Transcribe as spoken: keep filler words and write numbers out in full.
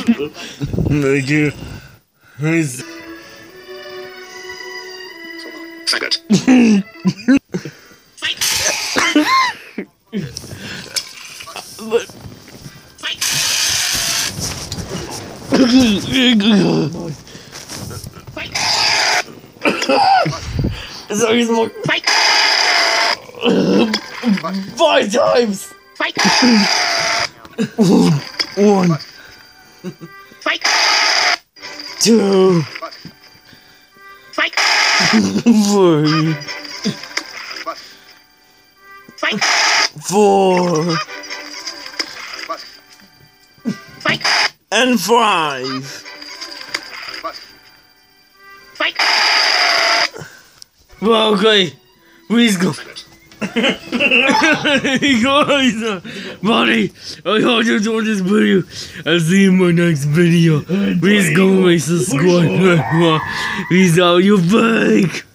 Thank you. Nice. Second. Fight. But... Fight. Fight. Sorry, it's more. Fight. Five times. Fight. One. Fight. Two. Fight. Three. Fight. Four. Fight. And five. Fight. Well, okay. Please go. Hey guys, uh, buddy, I hope you enjoyed this video. I'll see you in my next video. Please go and subscribe. Please, out you fake.